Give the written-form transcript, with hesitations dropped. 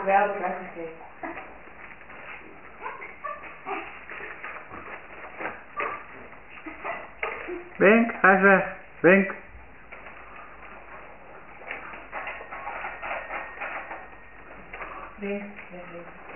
Cuidado que haces que... Venk, hij is weg. Venk. Ven, ven, ven.